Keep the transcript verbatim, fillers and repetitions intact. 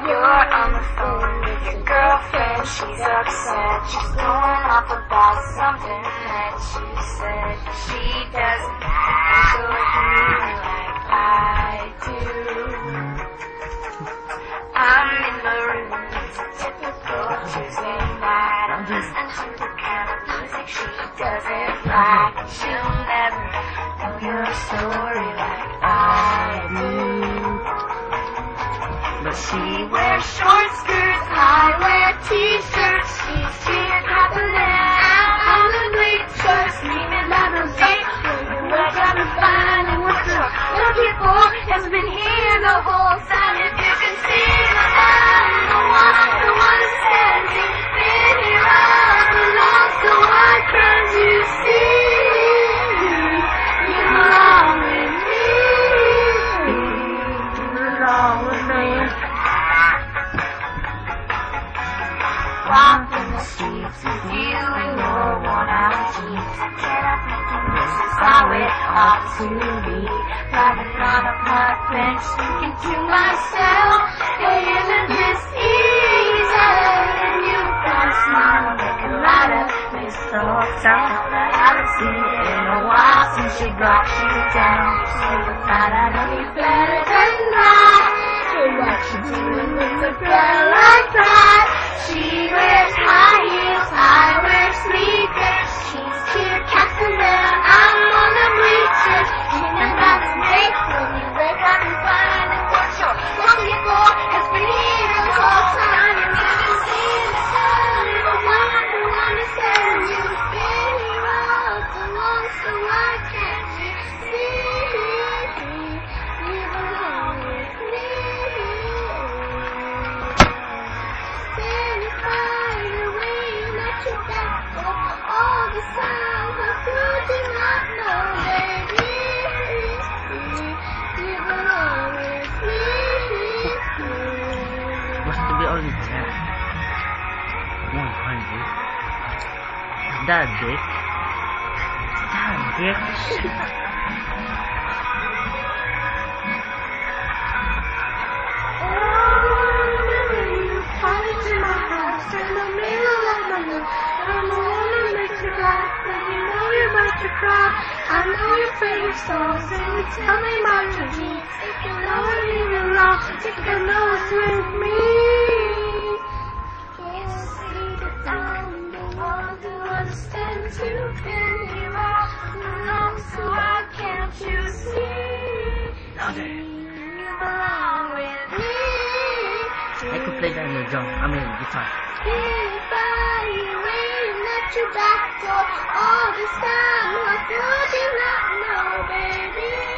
You're on the phone with your girlfriend, she's upset. She's going off about something that you said. She doesn't adore you like I do. I'm in the room, it's a typical Tuesday night. I'm listening to the kind of music she doesn't like. She'll never know your story like I do. But she wears short skirts, I wear t-shirts. She's cheering, clapping out on the bleachers, screaming like a beat. We're gonna find and what's up? Looking for has been here the whole time. If you can see the I'm the one, the one who says you've been here all along. So why can't you see you belong with me? You belong with me. Walking the streets with you in your worn-out jeans. Get up thinking this is how it ought to be. Driving on a park bench thinking to myself, hey, isn't this easy? And you've got a smile making light of this whole town that I haven't seen in a while since she brought you down. So you thought I know you better than that. Hey, what you doing with a girl like that? She wears high heels, I wear sneakers. She's here casting down, I'm on the bleachers. Dreaming about this day when you wake up and find that what you're looking for has been here the whole time. And you can see the sun, the one who understands you've been here all along. So why can't you see you belong with me? All the sounds of good you not know, baby. You belong with me. Must be only ten. One hundred. That dick. That dick. I know your favorite songs, and you tell me about your dreams. If you know it even wrong, you can know it's with me. Can't see that I'm the one who understands you've been here all along. So why can't you see you belong with me? I could play that in the drum. I mean guitar. By you waiting at your back door all this time. What would you not know, baby?